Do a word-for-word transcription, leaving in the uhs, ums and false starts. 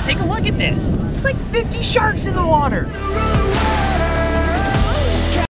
Take a look at this. There's like fifty sharks in the water.